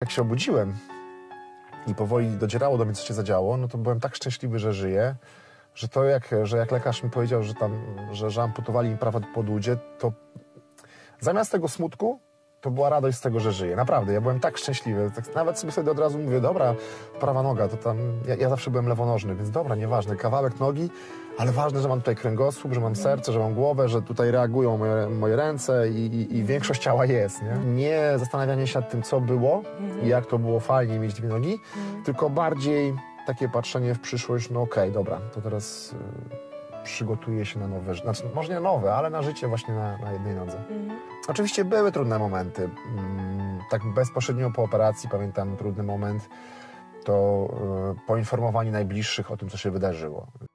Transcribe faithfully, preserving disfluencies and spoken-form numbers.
jak się obudziłem i powoli docierało do mnie, co się zadziało, no to byłem tak szczęśliwy, że żyję, że to jak, że jak lekarz mi powiedział, że tam, że, że amputowali mi prawe podłudzie, to zamiast tego smutku, to była radość z tego, że żyję. Naprawdę, ja byłem tak szczęśliwy. Tak, nawet sobie wtedy od razu mówię, dobra, prawa noga, to tam... Ja, ja zawsze byłem lewonożny, więc dobra, nieważne, kawałek nogi, ale ważne, że mam tutaj kręgosłup, że mam serce, że mam głowę, że tutaj reagują moje, moje ręce i, i, i większość ciała jest, nie? Nie zastanawianie się nad tym, co było i jak to było fajnie mieć dwie nogi, tylko bardziej takie patrzenie w przyszłość, no okej, okay, dobra, to teraz... Przygotuję się na nowe, znaczy może nie nowe, ale na życie właśnie na, na jednej nodze. Mhm. Oczywiście były trudne momenty. Tak bezpośrednio po operacji pamiętam trudny moment, to y, poinformowanie najbliższych o tym, co się wydarzyło.